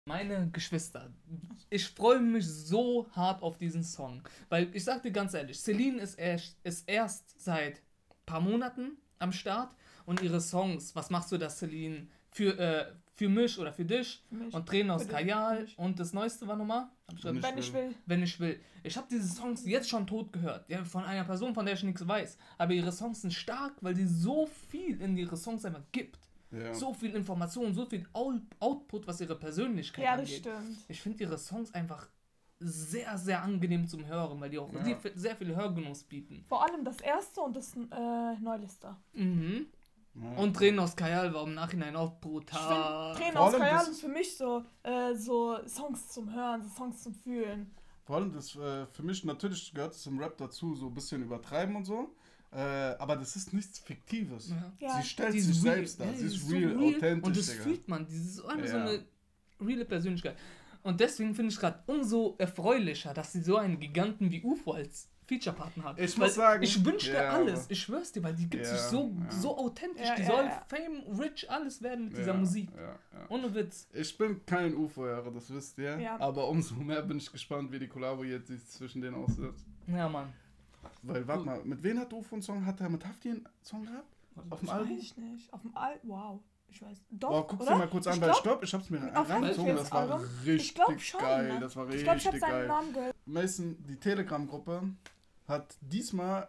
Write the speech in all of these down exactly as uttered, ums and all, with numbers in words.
Meine Geschwister, ich freue mich so hart auf diesen Song, weil ich sag dir ganz ehrlich, Celine ist erst, ist erst seit ein paar Monaten am Start und ihre Songs, was machst du das, Celine, für, äh, für mich oder für dich Für mich. und Tränen aus Für dich. Kajal und das neueste war nochmal? Hab ich grad- Wenn Wenn ich will. Wenn ich will. Ich habe diese Songs jetzt schon tot gehört, ja, von einer Person, von der ich nichts weiß, aber ihre Songs sind stark, weil sie so viel in ihre Songs einfach gibt. Ja. So viel Information, so viel Out- Output, was ihre Persönlichkeit Ja, das angeht. stimmt. Ich finde ihre Songs einfach sehr, sehr angenehm zum Hören, weil die auch Ja. sehr, sehr viel Hörgenuss bieten. Vor allem das erste und das äh, Neuliste. Mhm. Ja. Und Tränen aus Kajal war im Nachhinein auch Ich brutal. finde, Tränen Vor aus allem Kajal das- sind für mich so, äh, so Songs zum Hören, so Songs zum Fühlen. Vor allem das äh, für mich natürlich gehört es zum Rap dazu, so ein bisschen übertreiben und so. Äh, aber das ist nichts Fiktives. Ja. Ja. Sie stellt Die sich ist real. selbst dar. Ja, Sie die ist so real, authentisch. Und das Digga. fühlt man. Die ist einfach so Ja. eine reale Persönlichkeit. Und deswegen finde ich gerade umso erfreulicher, dass sie so einen Giganten wie U F O als Feature-Partner hat. Ich Weil muss sagen, ich wünschte ja, alles. aber- Ich schwör's dir, weil die gibt Ja, sich so, ja. so authentisch. Ja, die ja, soll ja. Fame, Rich, alles werden mit Ja, dieser Musik. Ja, ja. Ohne Witz. Ich bin kein U F O-Hörer, das wisst ihr. Ja. Aber umso mehr bin ich gespannt, wie die Kollabo jetzt sich zwischen denen aussieht. Ja, Mann. Weil, warte mal, mit wem hat U F O einen Song? Hat er mit Hafti einen Song gehabt? Auf dem Ich Album? weiß nicht. Auf dem Al Wow. Ich weiß. Doch, Boah, guck's oder? dir mal kurz an, Ich weil glaub- stopp, ich hab's mir auf reingezogen, das war Album? richtig Ich glaub schon, geil, ne? das war Ich richtig glaube, ich habe seinen geil. Namen gehört. Mason, die Telegram-Gruppe, hat diesmal,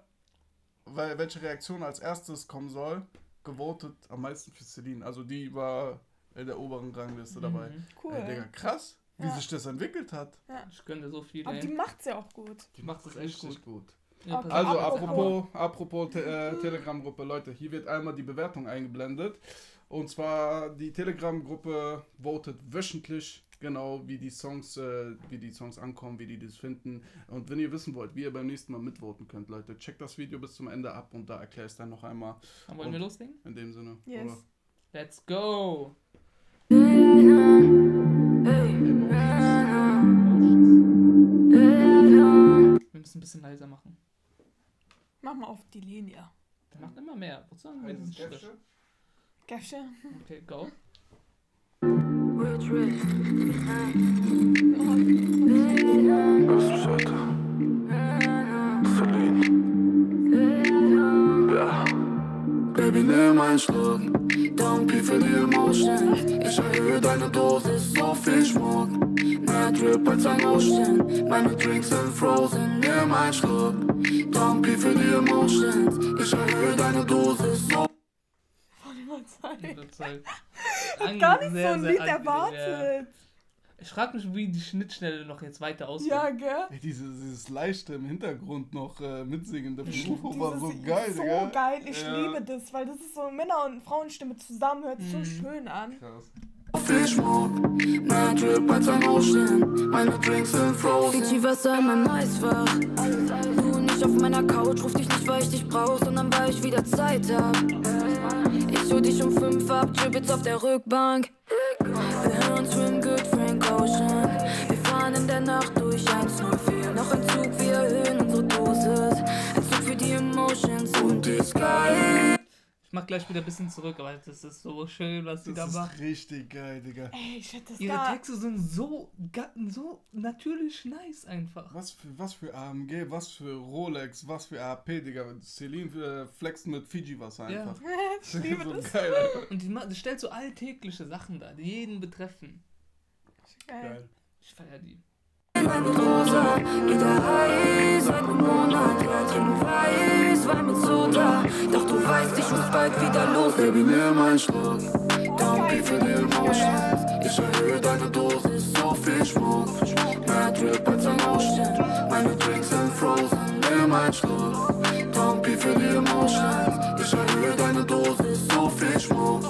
weil welche Reaktion als erstes kommen soll, gewotet am meisten für Celine. Also die war in der oberen Rangliste dabei. Mhm. Cool. Ey, Digga, krass, wie Ja. sich das entwickelt hat. Ich könnte so viel. Aber ey. die macht's ja auch gut. Die macht das echt Richtig gut. gut. Ja, Okay. pass Also auf. apropos, apropos te äh, Telegram-Gruppe, Leute, hier wird einmal die Bewertung eingeblendet. Und zwar die Telegram-Gruppe votet wöchentlich, genau wie die Songs, äh, wie die Songs ankommen, wie die das finden. Und wenn ihr wissen wollt, wie ihr beim nächsten Mal mitvoten könnt, Leute, checkt das Video bis zum Ende ab und da erkläre ich es dann noch einmal. Dann wollen wir loslegen? In dem Sinne. Yes. Oder? Let's go! Wir müssen ein bisschen leiser machen. Mach mal auf die Linie. Der macht immer mehr. Wozu haben wir diesen Schritt? Gäfchen. Okay, go. Hörst du Schulter? Celine. Ja. Baby, nimm einen Schluck. Don't be für die Emotion. Ich erhöhe deine Dosis, so viel Schmuck. Mehr Drip als ein Ocean. Meine Drinks sind frozen. Nimm einen Schluck. Don't be für die Emotions. Ich erhöhe deine Dosis, so. Von überzeugt. Das ist halt Ich gar nicht sehr, so ein sehr Lied angenehm, ja. erwartet. Ich frage mich, wie die Schnittstelle noch jetzt weiter aussieht. Ja, gell? Ey, dieses, dieses leichte im Hintergrund noch äh, mitsingen, der Ich- Beruf war so dieses- geil, so Digga. geil, ich Ja. liebe das, weil das ist so Männer- und Frauenstimme zusammen, hört sich Mhm. so schön an. Krass. Viel Schmuck, mehr Drip als ein Ocean. Meine Drinks sind frozen. Fiji Wasser in meinem Eisfach. Du nicht auf meiner Couch, ruf dich nicht, weil ich dich brauch, sondern weil ich wieder Zeit hab. Ich hol dich um fünf ab, Drip jetzt auf der Rückbank. Wir hören Swim Good, Frank Ocean. Wir fahren in der Nacht durch eins null vier. Noch ein Zug, wir erhöhen unsere Dosis. Ein Zug für die Emotions und die Sky. Ich mach gleich wieder ein bisschen zurück, aber das ist so schön, was sie da Das macht. ist richtig geil, Digga. Ey, ich hätte das Ihre gar... Texte sind so, ga- so natürlich nice einfach. Was für, was für A M G, was für Rolex, was für A P, Digga. Celine für Flexen mit Fiji-Wasser Ja. einfach. ich liebe so das. geil, Alter. Und die, ma- die stellt so alltägliche Sachen da, die jeden betreffen. Geil. Geil. Ich feier die. Meine Rosa, wieder heiß, seit einem Monat, Herzchen weiß, Wein mit Soda. Doch du weißt, ich muss bald wieder los. Baby, nimm einen Schluck, don't be für die Emotions. Ich erhöhe deine Dosis, so viel Schmuck. Mehr Drip als ein Ocean, meine Drinks sind frozen. Nimm einen Schluck, don't be für die Emotions. Ich erhöhe deine Dosis, so viel Schmuck.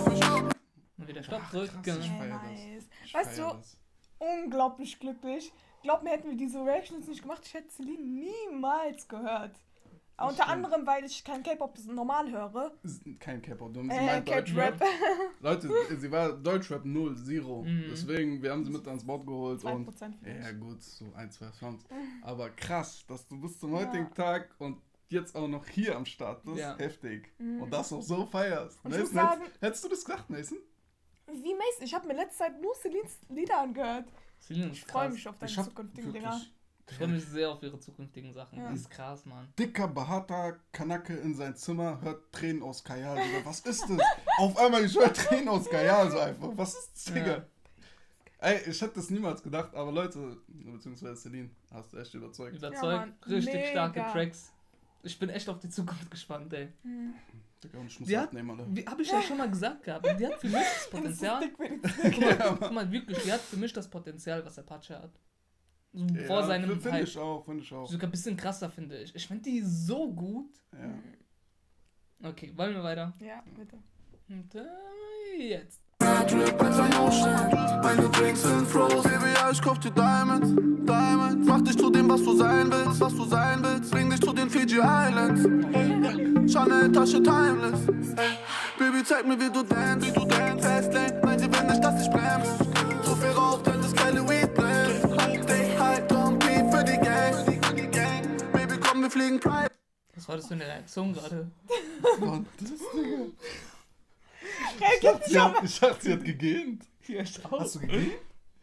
Und wieder Stopp Ach, drücken. krass, ich Ey, feier nice. das. Ich Weißt feier du, das. unglaublich glücklich. Glaub mir, hätten wir diese Reactions nicht gemacht, ich hätte Celine niemals gehört. Das Unter stimmt. anderem, weil ich kein K-Pop normal höre. Ist kein K-Pop, sie Äh, meint K-Rap. Deutschrap. Leute, sie war Deutschrap null, Zero. Mhm. Deswegen, wir haben sie mit ans Board geholt. zwei und Prozent vielleicht. Ja gut, so ein, zwei Songs. Aber krass, dass du bis zum Ja. heutigen Tag und jetzt auch noch hier am Start bist, Ja. heftig. Mhm. Und das auch so feierst. Und ich muss Nathan, sagen- hättest, hättest du das gesagt, Nathan? Wie Mason, ich habe mir letzte Zeit nur Celines Lieder angehört. Celine Ich ist freue krass. mich auf deine Ich hab zukünftigen wirklich- Dinger. Ich freue mich sehr auf ihre zukünftigen Sachen. Ja. Die ist krass, Mann. Dicker, behaarter Kanake in sein Zimmer hört Tränen aus Kajal. Digga. Was ist das? Auf einmal, ich höre Tränen aus Kajal so einfach. Was ist das, Digga? Ja. Ey, ich hätte das niemals gedacht, aber Leute, beziehungsweise Celine, hast du echt überzeugt. Überzeugt. Ja, Mann. Richtig Mega. starke Tracks. Ich bin echt auf die Zukunft gespannt, ey. Hm. Digga, und ich muss Die hat, abnehmen, Alter. wie, hab ich ja schon mal gesagt gehabt, die hat für mich das Das ist Potenzial. dick, wenigstens. Ja, Guck mal, wirklich, die hat für mich das Potenzial, was Apache hat. So Ja, vor seinem Finde Hype. ich auch, finde ich auch. Sogar ein bisschen krasser, finde ich. Ich finde die so gut. Ja. Okay, wollen wir weiter? Ja, bitte. Und, äh, jetzt. Madrid bei seinem Ocean, meine Drinks sind frozen. Baby, ja, ich kauf dir Diamonds, Diamonds. Mach dich zu dem, was du sein willst, was du sein willst. Bring dich zu den Fiji Islands. Chanel Tasche timeless. Baby, zeig mir, wie du dance, wie du dance. Fastlane, nein, sie will nicht, dass ich bremse. So viel Rauch, denn das geile Weed brennt. Stay high, don't be für die Gang. Baby, komm, wir fliegen private. Was war das für eine Reaktion gerade? Und das, Digga. Hey, Ich dachte, sie hat, ich dachte, sie hat gegähnt. Ja, ich auch. Hast du gegähnt?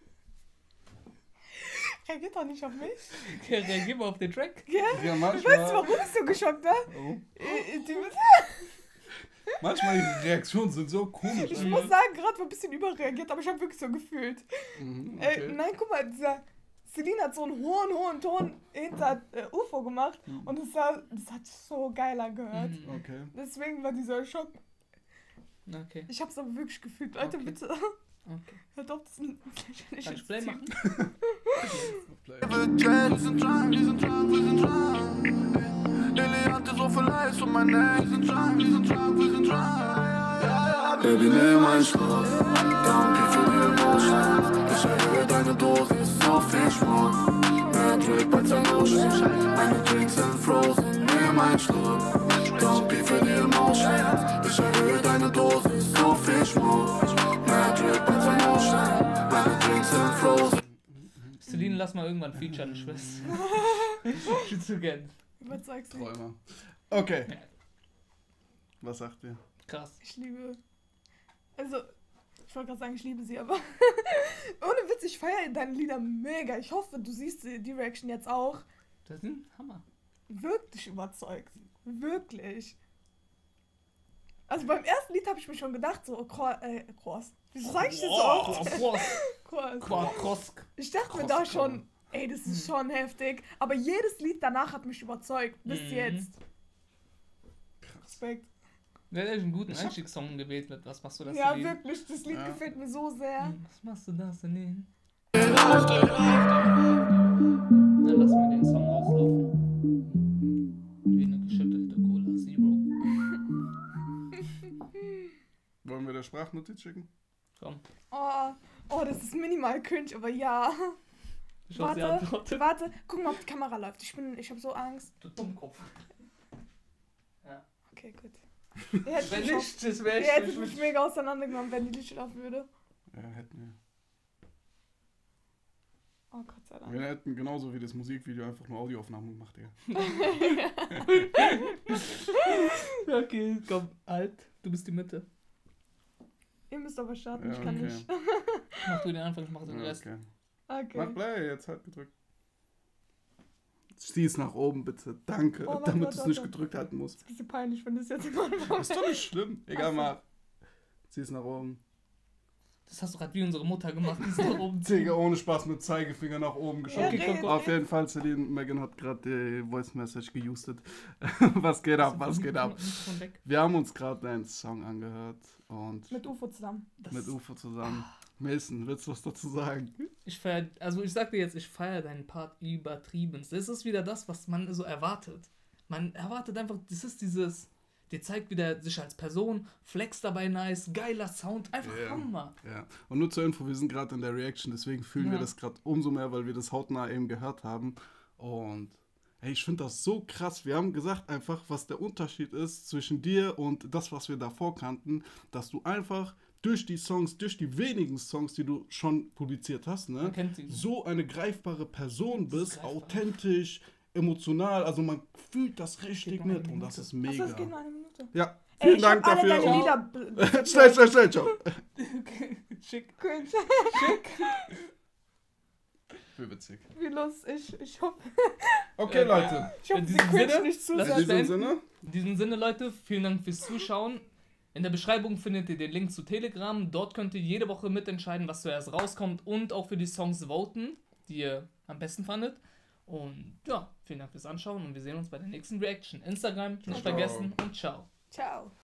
reagiert doch nicht auf mich. Okay, reagier mal auf den Track. Ja? Ja, Weißt du, manchmal, warum ich so geschockt war? oh, Äh, äh, die- manchmal die Reaktionen sind so komisch. Ich Alter. muss sagen, gerade war ein bisschen überreagiert, aber ich habe wirklich so gefühlt. Mhm, Äh, okay. nein, guck mal, dieser Celine hat so einen hohen, hohen Ton hinter äh, U F O gemacht Mhm. und das, war, das hat sich so geil angehört. Mhm. Okay. Deswegen war dieser Schock. Okay, Ich hab's aber wirklich gefühlt. Leute, Okay. bitte, okay. hört auf, das ist ein Kann ich Play machen? Play. Wir sind dran, wir sind dran, wir sind dran. Lily hatte so viel Eis um mein Neck. Wir sind dran, wir sind dran, wir sind dran. Baby, nimm einen Schluck. Danke für die Emotion. Ich erhöhe deine Dosis, so viel Schmuck. Madrid bei seinem Ocean. Meine Drinks sind frozen. Nimm einen Schluck. Danke für die Emotion. Ich erhöhe deine Dosis, so viel Schmuck. Madrid bei seinem Ocean. Meine Drinks sind frozen. Celine, lass mal irgendwann featuren, ich weiß. Ich zu gern. Überzeugst mich. Träumer. Okay. Was sagt ihr? Krass. Ich liebe. Also, ich wollte gerade sagen, ich liebe sie, aber ohne Witz, ich feiere deine Lieder mega. Ich hoffe, du siehst die die Reaction jetzt auch. Das ist ein Hammer. Wirklich überzeugt. Wirklich. Also beim ersten Lied habe ich mir schon gedacht, so, Kro äh, Cross. Wieso sag ich das so oft? Cross. Cross. Cross. Cross. Ich dachte mir Cross, da Cross. schon, ey, das ist schon heftig. Aber jedes Lied danach hat mich überzeugt. Bis Mhm. jetzt. Respekt. Wer hat einen guten Ich hab- Einstiegssong gewählt mit Was machst du das, Ja, Celine? wirklich, das Lied Ja. gefällt mir so sehr. Hm, Was machst du das, Celine? Dann lass mal den Song auslaufen. Wie eine geschüttelte Cola Zero. Wollen wir der Sprachnotiz schicken? Komm, Oh, oh, das ist minimal cringe, aber ja. ich hoffe, sie Warte, antwortet. warte, guck mal, ob die Kamera läuft. Ich bin, ich habe so Angst. Du Dummkopf. Okay, gut. Ihr hättet Wenn mich, auch- nicht, das wäre ihr ich. hättet mich mega auseinandergenommen, wenn die Licht laufen würde. Ja, hätten wir. Oh Gott sei Dank. Wir hätten genauso wie das Musikvideo einfach nur Audioaufnahmen gemacht, Digga. Okay, komm, alt, du bist die Mitte. Ihr müsst aber starten, Ja, ich kann okay. nicht. Mach du den Anfang, ich mach den Ja, Rest. okay. Okay. Mach Play, jetzt halt gedrückt. Zieh es nach oben, bitte. Danke, Oh, warte, damit warte, du es nicht warte. gedrückt halten musst. Das ist ein bisschen peinlich, wenn das jetzt im Anfang Ist doch nicht schlimm. Egal, Ach so. mach. Zieh es nach oben. Das hast du gerade wie unsere Mutter gemacht, die ist da oben. Digga, ohne Spaß mit Zeigefinger nach oben Ja, geschoben. Okay, komm, red, komm. Auf red. jeden Fall, Celine, Megan hat gerade die Voice Message gejustet. Was geht ab, was geht ab? Mikrofon weg. Wir haben uns gerade einen Song angehört und Mit U F O zusammen. Das mit U F O zusammen. Mason, willst du was dazu sagen? Ich feier, also ich sag dir jetzt, ich feiere deinen Part übertrieben. Das ist wieder das, was man so erwartet. Man erwartet einfach, das ist dieses, der zeigt wieder sich als Person, flex dabei nice, geiler Sound, einfach Ja. Hammer. Ja, und nur zur Info, wir sind gerade in der Reaction, deswegen fühlen Ja. wir das gerade umso mehr, weil wir das hautnah eben gehört haben. Und hey, ich finde das so krass. Wir haben gesagt einfach, was der Unterschied ist zwischen dir und das, was wir davor kannten, dass du einfach durch die Songs, durch die wenigen Songs, die du schon publiziert hast, ne, Man kennt sie. so eine greifbare Person Das ist bist, greifbar. authentisch, emotional, also man fühlt das Geht richtig noch eine mit und das Minute. ist Achso, mega. es geht nur eine Minute. Ja, Ey, Vielen ich Dank hab alle dafür. deine und- Lieder. b- Schnell, schnell, schnell, ciao. Okay, schick. Cringe. Schick. Wie witzig. Wie lustig. Ich hoffe, Okay, Äh, Leute. ich hoffe In sie diesem cringe Sinne, nicht zu lass In sehr. es diesem beenden. Sinne. In diesem Sinne, Leute, vielen Dank fürs Zuschauen. In der Beschreibung findet ihr den Link zu Telegram. Dort könnt ihr jede Woche mitentscheiden, was zuerst rauskommt und auch für die Songs voten, die ihr am besten fandet. Und ja, vielen Dank fürs Anschauen und wir sehen uns bei der nächsten Reaction. Instagram nicht Ciao. vergessen und ciao. Ciao.